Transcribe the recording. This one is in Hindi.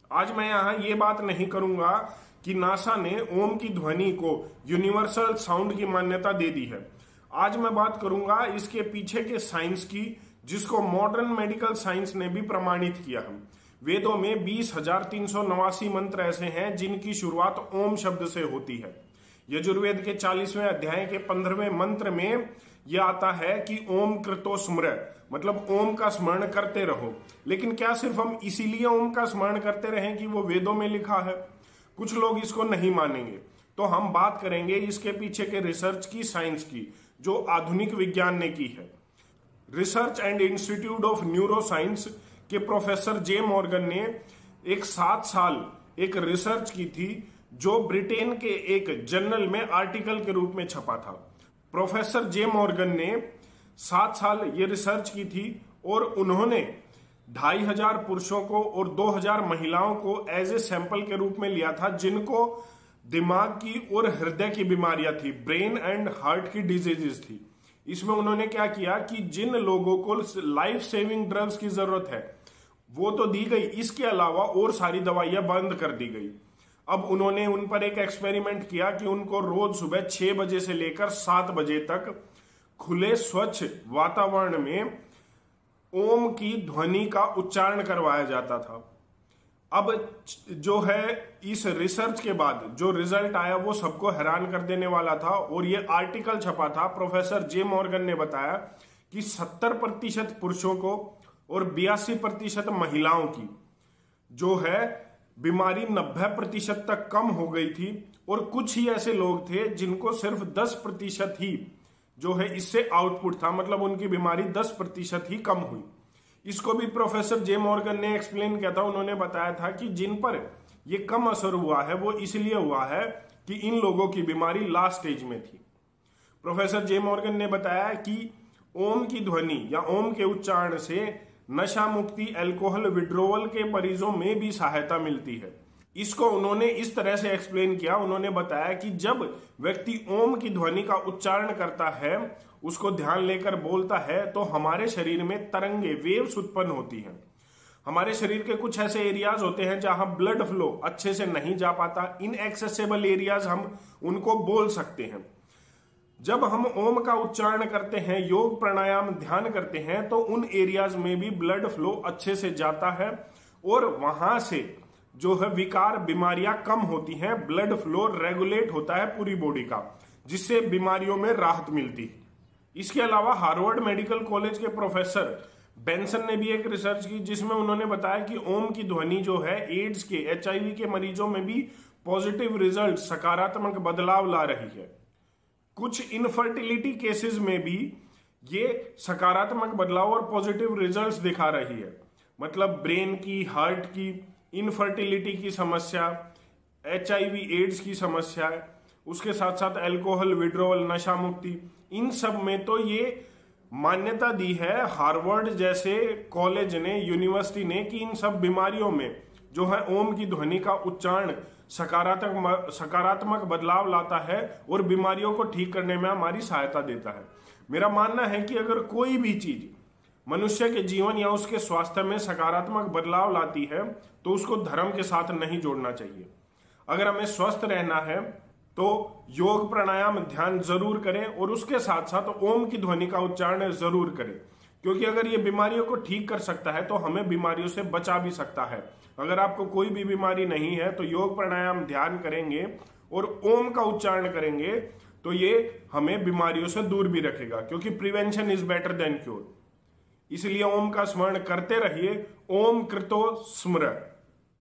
आज मैं यहाँ ये बात नहीं करूंगा कि नासा ने ओम की ध्वनि को यूनिवर्सल साउंड की मान्यता दे दी है। आज मैं बात करूंगा इसके पीछे के साइंस की, जिसको मॉडर्न मेडिकल साइंस ने भी प्रमाणित किया है। वेदों में 20,389 मंत्र ऐसे हैं जिनकी शुरुआत ओम शब्द से होती है। यजुर्वेद के 40वें अध्याय के 15वें मंत्र में यह आता है कि ओम कृतो स्मर, मतलब ओम का स्मरण करते रहो। लेकिन क्या सिर्फ हम इसीलिए ओम का स्मरण करते रहें कि वो वेदों में लिखा है? कुछ लोग इसको नहीं मानेंगे। तो हम बात करेंगे इसके पीछे के रिसर्च की, साइंस की, जो आधुनिक विज्ञान ने की है। Research and institute of neuro science के प्रोफेसर जे मॉर्गन ने एक 7 साल एक रिसर्च की थी, जो ब्रिटेन के एक जर्नल में आर्टिकल के रूप में छपा था। प्रोफेसर जे मॉर्गन ने 7 साल ये रिसर्च की थी और उन्होंने 2,500 पुरुषों को और 2,000 महिलाओं को एज ए सैंपल के रूप में लिया था, जिनको दिमाग की और हृदय की बीमारियां थी, ब्रेन एंड हार्ट की डिजीजेस थी। इसमें उन्होंने क्या किया कि जिन लोगों को लाइफ सेविंग ड्रग्स की जरूरत है वो तो दी गई, इसके अलावा और सारी दवाइयां बंद कर दी गई। अब उन्होंने उन पर एक एक्सपेरिमेंट किया कि उनको रोज सुबह 6 बजे से लेकर 7 बजे तक खुले स्वच्छ वातावरण में ओम की ध्वनि का उच्चारण करवाया जाता था। अब जो है इस रिसर्च के बाद जो रिजल्ट आया वो सबको हैरान कर देने वाला था और ये आर्टिकल छपा था। प्रोफेसर जे मॉर्गन ने बताया कि 70% पुरुषों को और 82% महिलाओं की जो है बीमारी 90% तक कम हो गई थी, और कुछ ही ऐसे लोग थे जिनको सिर्फ 10% ही जो है इससे आउटपुट था, मतलब उनकी बीमारी 10% ही कम हुई। इसको भी प्रोफेसर जे मॉर्गन ने एक्सप्लेन किया था। उन्होंने बताया था कि जिन पर यह कम असर हुआ है वो इसलिए हुआ है कि इन लोगों की बीमारी लास्ट स्टेज में थी। प्रोफेसर जे मॉर्गन ने बताया कि ओम की ध्वनि या ओम के उच्चारण से नशा मुक्ति, अल्कोहल विड्रोवल के मरीजों में भी सहायता मिलती है। इसको उन्होंने इस तरह से एक्सप्लेन किया। उन्होंने बताया कि जब व्यक्ति ओम की ध्वनि का उच्चारण करता है, उसको ध्यान लेकर बोलता है, तो हमारे शरीर में तरंगे, वेव्स उत्पन्न होती हैं। हमारे शरीर के कुछ ऐसे एरियाज होते हैं जहां ब्लड फ्लो अच्छे से नहीं जा पाता, इनएक्सेसिबल एरियाज हम उनको बोल सकते हैं। जब हम ओम का उच्चारण करते हैं, योग प्राणायाम ध्यान करते हैं, तो उन एरियाज में भी ब्लड फ्लो अच्छे से जाता है और वहां से जो है विकार, बीमारियां कम होती हैं, ब्लड फ्लो रेगुलेट होता है पूरी बॉडी का, जिससे बीमारियों में राहत मिलती है। इसके अलावा हार्वर्ड मेडिकल कॉलेज के प्रोफेसर बेंसन ने भी एक रिसर्च की, जिसमें उन्होंने बताया कि ओम की ध्वनि जो है एड्स के, HIV के मरीजों में भी पॉजिटिव रिजल्ट, सकारात्मक बदलाव ला रही है। कुछ इनफर्टिलिटी केसेस में भी ये सकारात्मक बदलाव और पॉजिटिव रिजल्ट्स दिखा रही है, मतलब ब्रेन की, हार्ट की, इनफर्टिलिटी की समस्या, HIV एड्स की समस्या, उसके साथ साथ अल्कोहल विड्रोवल, नशा मुक्ति, इन सब में तो ये मान्यता दी है हार्वर्ड जैसे कॉलेज ने, यूनिवर्सिटी ने, कि इन सब बीमारियों में जो है ओम की ध्वनि का उच्चारण सकारात्मक बदलाव लाता है और बीमारियों को ठीक करने में हमारी सहायता देता है। मेरा मानना है कि अगर कोई भी चीज मनुष्य के जीवन या उसके स्वास्थ्य में सकारात्मक बदलाव लाती है तो उसको धर्म के साथ नहीं जोड़ना चाहिए। अगर हमें स्वस्थ रहना है तो योग प्राणायाम ध्यान जरूर करें और उसके साथ साथ ओम की ध्वनि का उच्चारण जरूर करें, क्योंकि अगर ये बीमारियों को ठीक कर सकता है तो हमें बीमारियों से बचा भी सकता है। अगर आपको कोई भी बीमारी नहीं है तो योग प्राणायाम ध्यान करेंगे और ओम का उच्चारण करेंगे तो ये हमें बीमारियों से दूर भी रखेगा, क्योंकि prevention is better than cure. इसलिए ओम का स्मरण करते रहिए। ओम कृतो स्मर।